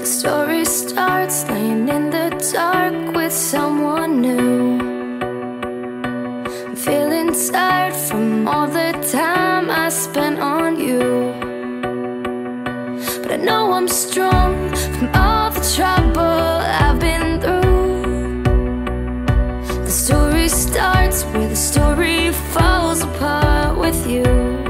Story starts laying in the dark with someone new. I'm feeling tired from all the time I spent on you, but I know I'm strong from all the trouble I've been through. The story starts where the story falls apart with you.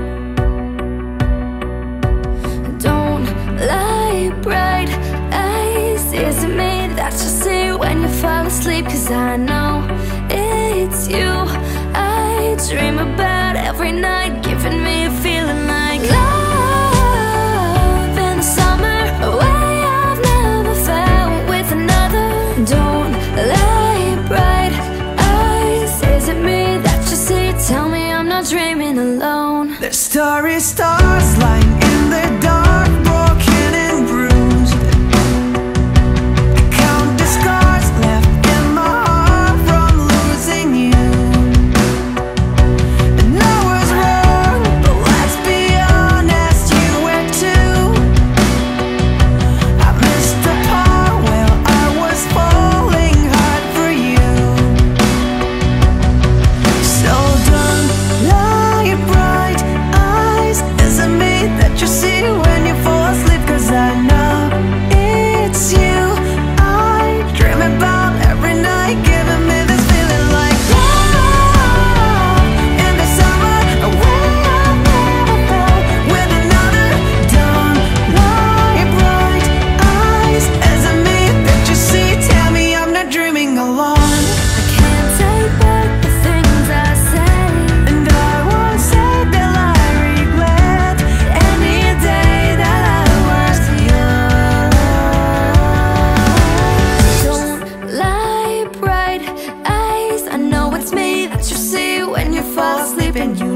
Don't lie, bright eyes, is it me that you see when you fall asleep? 'Cause I know it's you I dream about every night, giving me a feeling like love in the summer, a way I've never felt with another. Don't lie, bright eyes, is it me that you see? Tell me I'm not dreaming alone. The story starts lying in the dark, broken and bruised. I count the scars left in my heart from losing you. And I was wrong, but let's be honest, you were too. I missed the part where I was falling hard for you. So don't lie, bright eyes, is it me that you see when you fall asleep? 'Cause I know it's you I dream about every night, giving me this feeling like love in the summer, a way I've never felt with another. Don't lie, bright eyes, is it me that you see? Tell me I'm not dreaming alone. I can't take back the things I said, And I won't say that I regret any day that I was young. don't lie, bright eyes, I know it's me that you see when you fall asleep and you